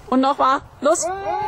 Und nochmal, los!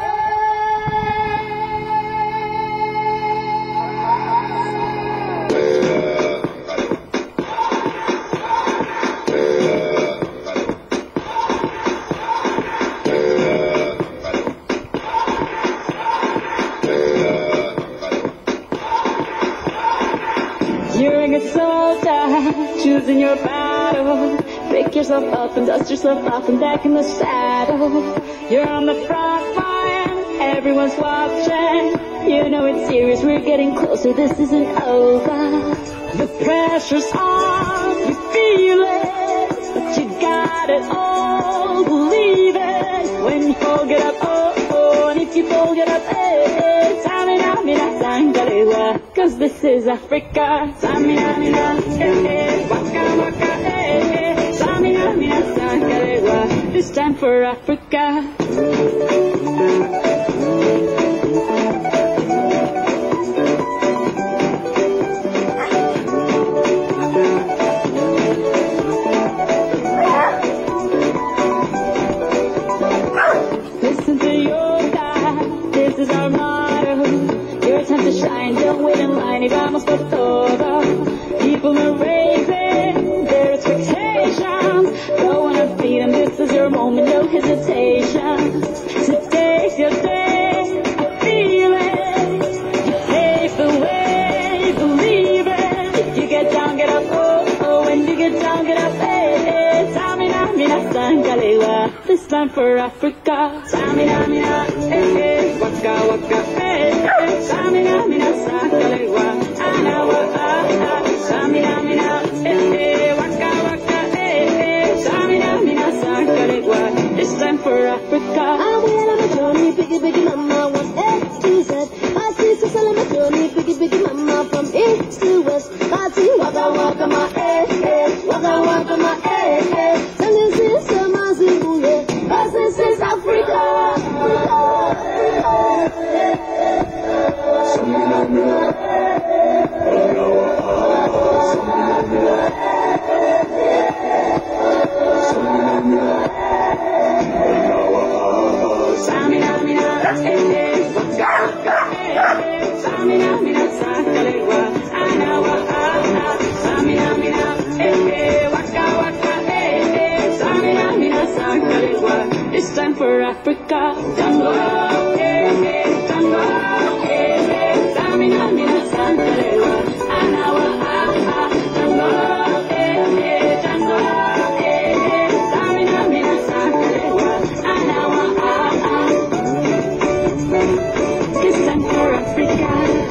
You're a good soldier, choosing your battle. Pick yourself up and dust yourself off and back in the saddle. You're on the front line, everyone's watching. You know it's serious, we're getting closer, this isn't over. The pressure's on, you feel it, but you got it all, believe it. When you fall, get up, oh, oh, and if you fall, get up, eh, Samina, mina, sangalewa, 'cause this is Africa. Samina, mina, waka, waka, Samina, mina, sangalewa, this time for Africa. Listen to your God, this is our motto. Your time to shine, don't wait in line, y vamos por todo. People are raising their expectations. Go on and feed them, this is your moment, no hesitation. Today's your day, I feel it. You pave the way, believe it. If you get down, get up, oh, oh. When you get down, get up, eh, Samina, mina, sangalewa, this time for Africa. Samina, mina, waka, waka, Samina, mina, sangalewa, anawa, Samina, mina, waka, waka, Samina, mina, sangalewa, this time for Africa. I'm well on my journey, biggie, biggie mama, what's A to Z? My sister's all on my journey, biggie, biggie mama, from east to west. Party, waka, waka, my waka, waka, my and this is Zimbabwe, this is Africa. Samina, mina, waka, waka, Samina, mina, sangalewa, anawa, Samina, mina, waka, waka, Samina, mina, sangalewa, it's time for Africa. Tango, tango, Samina, mina, sangalewa, anawa, tango, tango, Samina, mina, sangalewa, anawa, it's time for Africa.